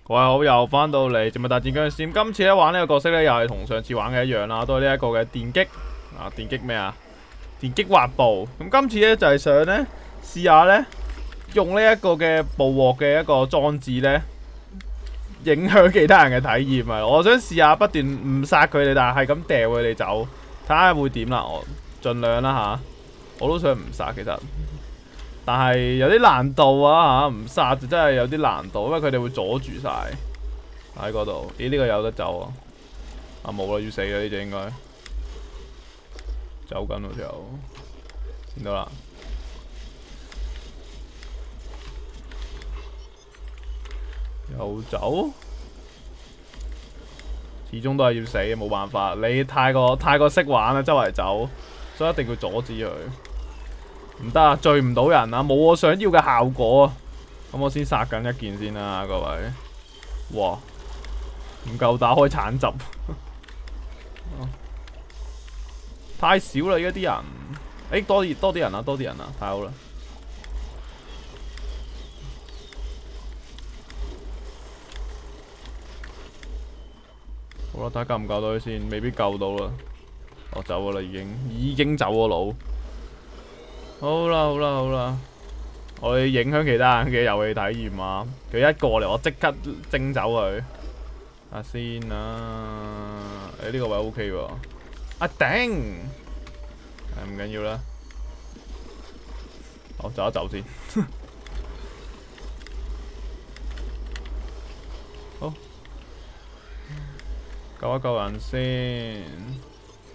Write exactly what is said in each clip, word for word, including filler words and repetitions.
各位好，又翻到嚟《植物大戰僵屍》。今次咧玩呢個角色咧，又係同上次玩嘅一樣啦，都係呢一個嘅電擊啊，電擊咩啊？電擊滑步。咁今次咧就係想咧試下咧用呢一個嘅捕獲嘅一個裝置咧，影響其他人嘅體驗啊！我想試下不斷唔殺佢哋，但係咁掉佢哋走，睇下會點啦。我盡量啦吓，我都想唔殺其實。但係有啲難度啊嚇，唔殺就真係有啲難度，因為佢哋會阻住晒喺嗰度。咦？呢個有得走啊？啊冇啦，要死啦！呢隻應該走緊喎條，見到啦。又走，始終都係要死嘅，冇辦法。你太過太過識玩啦，周圍走，所以一定要阻止佢。唔得啊，聚唔到人啊，冇我想要嘅效果啊！咁我先殺緊一件先啦，各位。哇，唔夠打開橙汁，太少啦！而家啲人，誒、欸、多啲多啲人啊，多啲人啊，太好啦！好啦，睇下救唔救到佢先，未必救到啦。我走咗啦，已經已經走咗佬。好啦好啦好啦，我哋影響其他人嘅遊戲體驗啊！佢一過嚟，我即刻蒸走佢。啊先啊，誒、欸、呢、這個位 O K 喎。啊頂，唔緊要啦。我走一走先。好，救一救人先。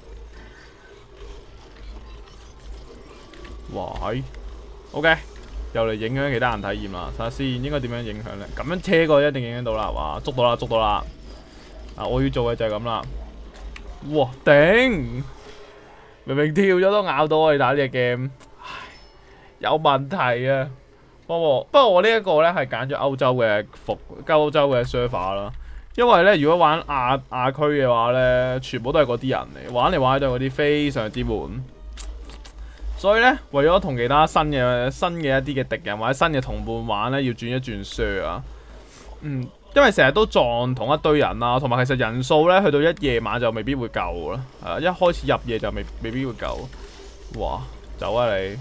哇係 ，OK， 又嚟影響其他人體驗啦。睇下先，應該點樣影響咧？咁樣車過一定影響到啦，哇！捉到啦，捉到啦！啊，我要做嘅就係咁啦。哇頂！明明跳咗都咬到我哋打呢隻 game， 唉，有問題啊！不過不過我呢一個咧係揀咗歐洲嘅服歐洲嘅 server 啦，因為咧如果玩亞亞區嘅話咧，全部都係嗰啲人嚟，玩嚟玩去都係嗰啲，非常之悶。所以咧，為咗同其他新嘅新嘅一啲嘅敵人或者新嘅同伴玩咧，要轉一轉 server 啊。嗯，因為成日都撞同一堆人啦，同埋其實人數咧去到一夜晚就未必會夠啦。係啊，一開始入夜就未未必會夠。哇，走啊你！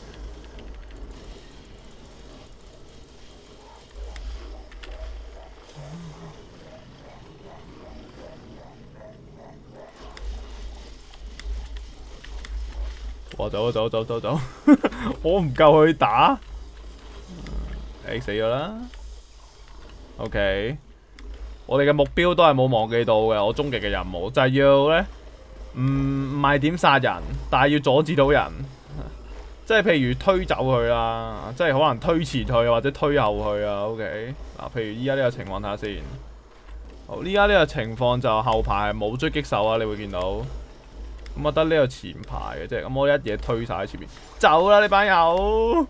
我走走走走走，我唔夠佢打，誒死咗啦。OK，我哋嘅目標都係冇忘記到嘅，我終極嘅任務就係要咧，唔唔係點殺人，但係要阻止到人，即係譬如推走佢啦，即係可能推前去或者推後去啊。OK，嗱，譬如依家呢個情況睇下先，好，依家呢個情況就後排係冇狙擊手啊，你會見到。咁我得呢個前排嘅啫，咁我一嘢推晒喺前面，走啦呢班友！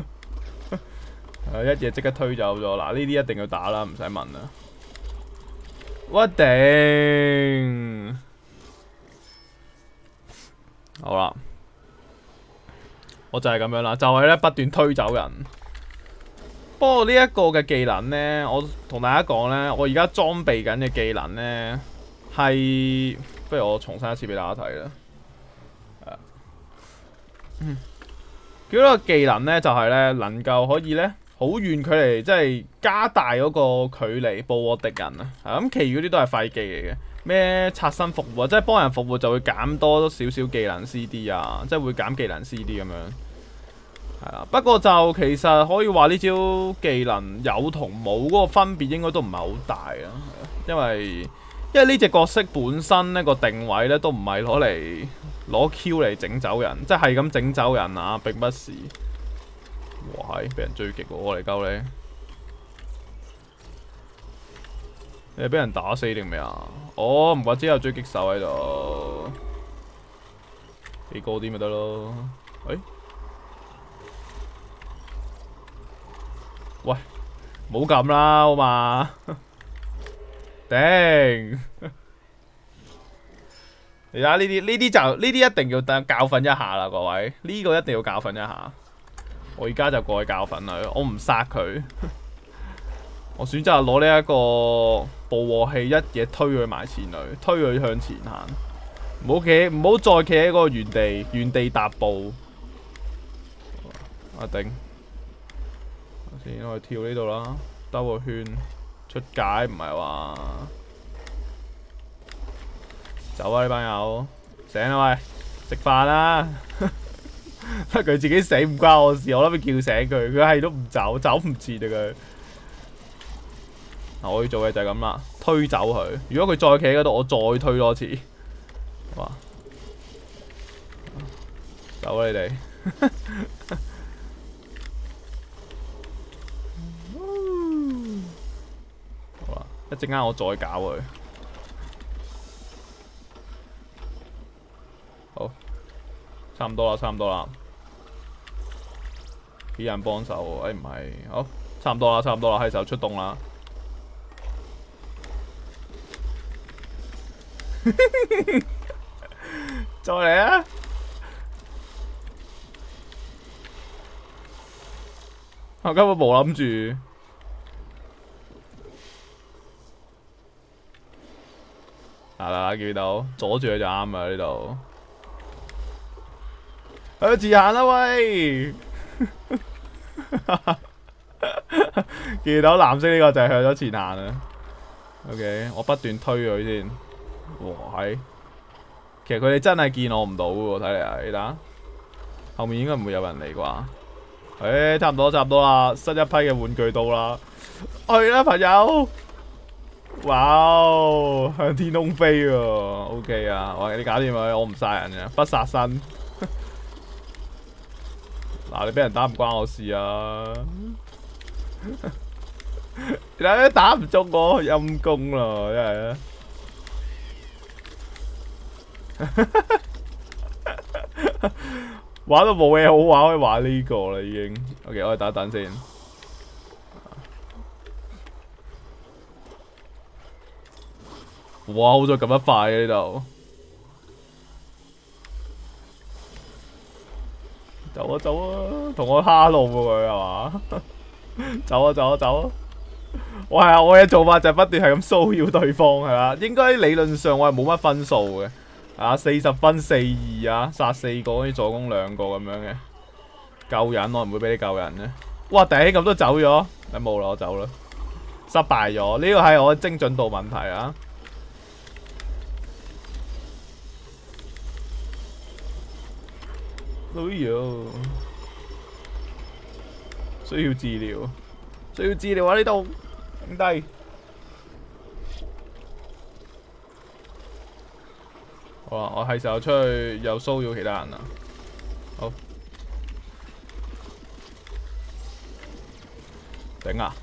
一嘢即刻推走咗，嗱呢啲一定要打啦，唔使問啦。我頂！好啦，我就係咁樣啦，就係咧不斷推走人。不過呢一個嘅技能咧，我同大家講咧，我而家裝備緊嘅技能咧係。不如我重新一次俾大家睇啦。嗯，佢嗰個技能咧就係、是、咧能夠可以咧好遠距離，即係加大嗰個距離捕獲敵人啊。咁，其餘嗰啲都係廢技嚟嘅。咩刷新復活，即係幫人復活就會減多少少技能 C D 啊，即係會減技能 C D 咁樣。係啦，不過就其實可以話呢招技能有同冇嗰個分別應該都唔係好大啊，因為。因為呢隻角色本身呢個定位咧都唔係攞嚟攞 Q 嚟整走人，即係咁整走人啊，並不是。哇係，俾人追擊喎，我嚟救你。你係俾人打死定未啊？哦，唔怪之有追擊手喺度，幾高啲咪得咯？喂、欸，喂，冇咁啦，好嘛？頂！你睇下呢啲呢啲就呢啲一定要等教訓一下啦，各位呢、這個一定要教訓一下。我而家就過去教訓佢，我唔殺佢。 我選擇攞呢一個捕獲器一嘢推佢埋前去，推佢向前行。唔好企，唔好再企喺嗰個原地，原地踏步。啊頂！先我跳呢度啦，兜個圈出界，唔係話走啊！呢班友醒啦喂，食飯啦！佢自己死唔關我事，我諗住叫醒佢，佢係都唔走，走唔切啊佢。嗱，我要做嘅就係咁啦，推走佢。如果佢再企喺嗰度，我再推多次。哇！走啊你哋！好啦，一陣間我再搞佢。好，差唔多啦，差唔多啦。幾人幫手喎？誒唔係，好，差唔多啦，差唔多啦，係時候出動啦。再嚟啊！我根本冇諗住。嗱嗱，見到阻住佢就啱啊！呢度，去自行啦喂！見到藍色呢個就係向咗前行啊。OK， 我不斷推佢先。哇係，其實佢哋真係見我唔到喎，睇嚟啊！你睇，後面應該唔會有人嚟啩？誒、欸，差唔多差唔多啦，新一批嘅玩具到啦，去啦朋友！哇，向天空飛喎 ，OK 啊！我你搞掂佢，我唔殺人嘅，不殺生。嗱，你俾人打唔關我事啊！你睇打唔中我，陰公啦，真係啊！玩到冇嘢好玩，可以玩呢個啦已經。OK， 我哋等一等先。哇，好在咁得快嘅呢度。走啊走啊，同我蝦路喎佢係嘛？走啊走啊走啊！我係啊，我嘅做法就係不斷係咁騷擾對方係嘛？應該理論上我係冇乜分數嘅。啊，四十分四二啊，殺四個，跟住助攻兩個咁樣嘅，救人我唔會俾你救人嘅。哇，頂咁都走咗，你冇啦，我走啦，失敗咗。呢個係我嘅精準度問題啊。哎呀，需要治療，需要治療啊！呢度兄弟。好啊，我係時候出去又騷擾其他人啦。好，頂啊！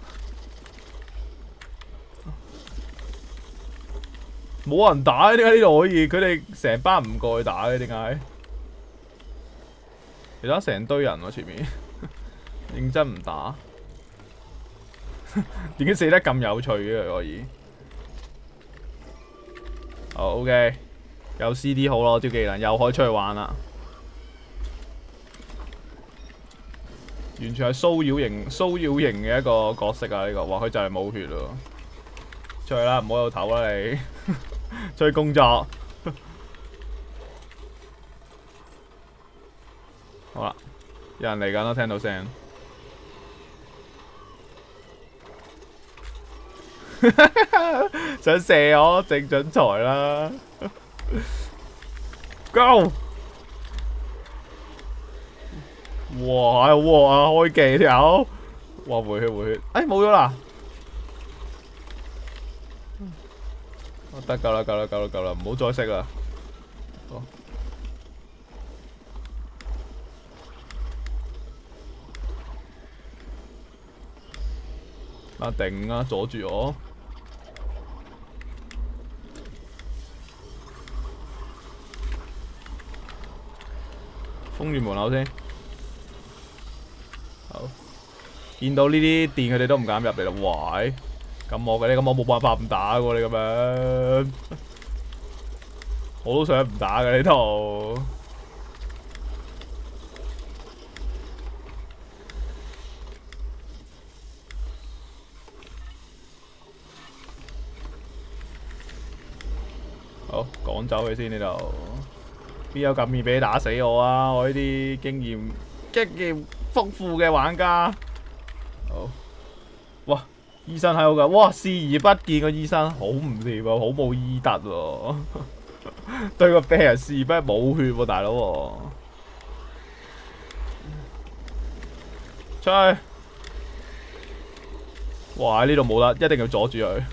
冇人打，點解呢度可以？佢哋成班唔過去打嘅，點解？其他成堆人喎、啊，前面認真唔打，點解死得咁有趣嘅可以？好 OK。有 C D 好咯，招技能又可以出去玩啦，完全係騷擾型、騷擾型嘅一個角色啊！呢、這個，哇，佢就係冇血咯，出去啦，唔好喺度唞啦你，出去工作。好啦，有人嚟緊啦，聽到聲。想射我正準財啦！ Go！ 哇！哇！開技條，哇！回血回血，哎冇咗啦！得夠啦夠啦夠啦夠啦，唔好再識啦。好，啊頂啊！阻住我。封住門口先，好。見到呢啲電，佢哋都唔敢入嚟啦。喂，咁我嘅呢，咁我冇辦法唔打嘅喎，你咁樣，我都想唔打嘅呢套。 好，趕走佢先呢度。邊有咁易俾你打死我啊！我呢啲經驗經驗豐富嘅玩家。好，哇！醫生喺度㗎，哇！視而不見個醫生，好唔掂啊，好冇醫德喎。對個病人視而不見冇血喎，大佬喎。出去！哇！喺呢度冇得，一定要阻住佢。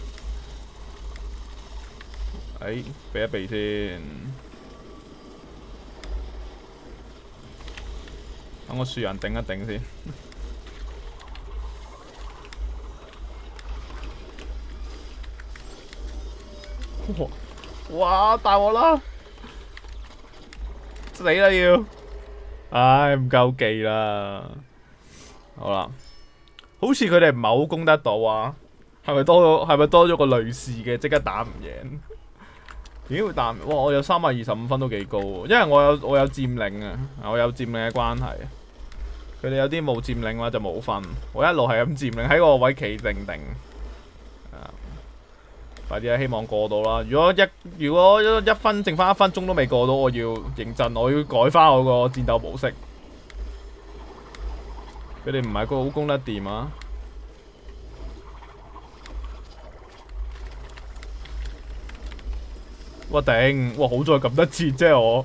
誒，避一避先。等個樹人頂一頂先。哇！大鑊啦！死啦要！唉，唔夠技啦。好啦，好似佢哋唔係好攻得到啊。係咪多咗？係咪多咗個類似嘅？即刻打唔贏？點會打唔？哇！我有三百二十五分都幾高喎，因為我有我有佔領啊，我有佔領嘅關係。佢哋有啲冇佔領嘅話就冇分，我一路係咁佔領喺個位企定定。啊、快啲啊！希望過到啦。如果一如果一分剩翻一分鐘都未過到，我要認真，我要改翻我個戰鬥模式。佢哋唔係個好攻得掂啊！哇頂！哇好在撳得切啫我。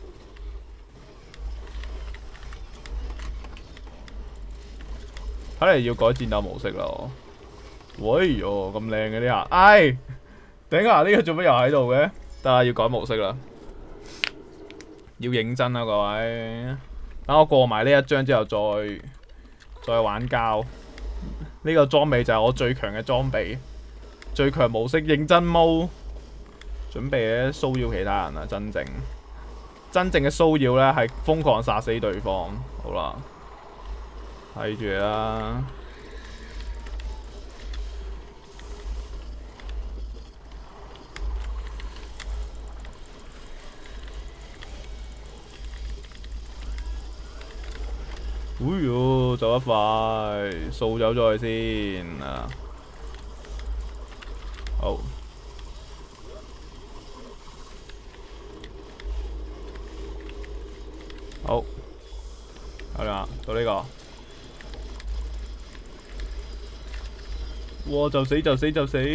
睇嚟要改戰鬥模式啦！喂喲咁靚嘅呢下，唉頂啊！呢個做乜又喺度嘅？得啦，要改模式啦，要認真啊各位！等我過埋呢一章之後再再玩膠。呢個裝備就係我最強嘅裝備，最強模式認真模。準備咧騷擾其他人啊！真正真正嘅騷擾咧係瘋狂殺死對方。好啦，睇住啦。哎喲，走得快，掃走咗佢先啊！好。好，係啦，到呢個，哇！就死就死就死，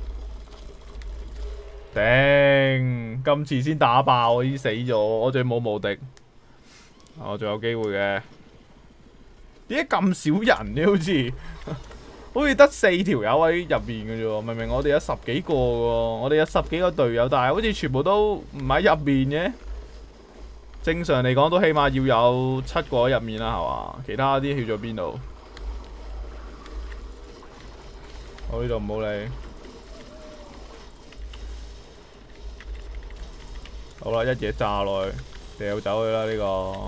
頂！今次先打爆，我已經死咗，我仲冇無敵，我仲有機會嘅。點解咁少人嘅？好似好似得四條友喺入面嘅啫，明明我哋有十幾個嘅，我哋有十幾個隊友，但係好似全部都唔喺入面嘅。正常嚟講都起碼要有七個喺入面啦，係嘛？其他啲去咗邊度？我呢度唔好理。好啦，一嘢炸落去，掉走佢啦呢個。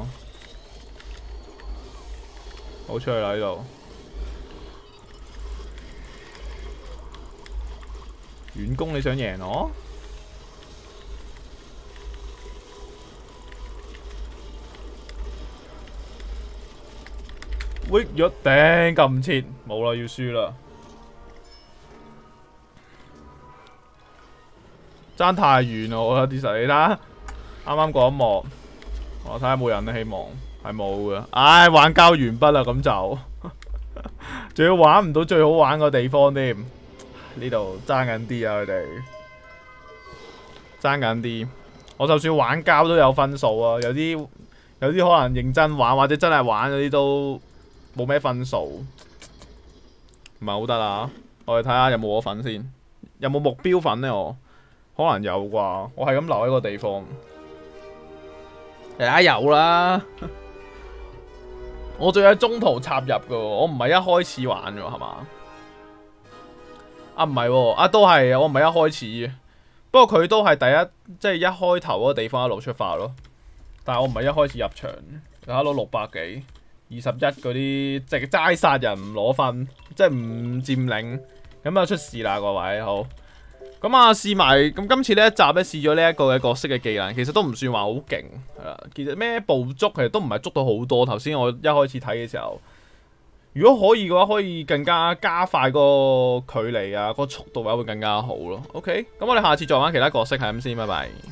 好出去啦呢度。遠攻你想贏我？喂，咗頂咁切，冇啦，要輸啦，爭太遠啦！我覺得啲實你睇下，啱啱嗰一幕，我睇下有冇人咧，希望係冇嘅。唉，玩交完畢啦，咁就仲要玩唔到最好玩個地方添。呢度爭緊啲啊，佢哋爭緊啲。我就算玩交都有分數啊，有啲有啲可能認真玩或者真係玩嗰啲都冇咩分數，唔係好得啦。我哋睇下有冇我份先，有冇目標份呢？我可能有啩，我係咁留喺個地方。誒有啦，我仲喺中途插入噶，我唔係一開始玩噶係嘛？啊唔係喎，啊都係，我唔係一開始嘅，不過佢都係第一，即係一開頭嗰個地方一路出發咯。但係我唔係一開始入場，睇下攞六百幾。二十一嗰啲，即係齋殺人唔攞分，即係唔佔領，咁啊出事啦各位，好，咁啊試埋，咁今次呢一集咧試咗呢一個嘅角色嘅技能，其實都唔算話好勁，係啦，其實咩捕捉其實都唔係捉到好多。頭先我一開始睇嘅時候， 如果可以嘅話，可以更加加快個距離啊，個速度嘅話會更加好咯。OK，咁我哋下次再玩其他角色係咁先，拜拜。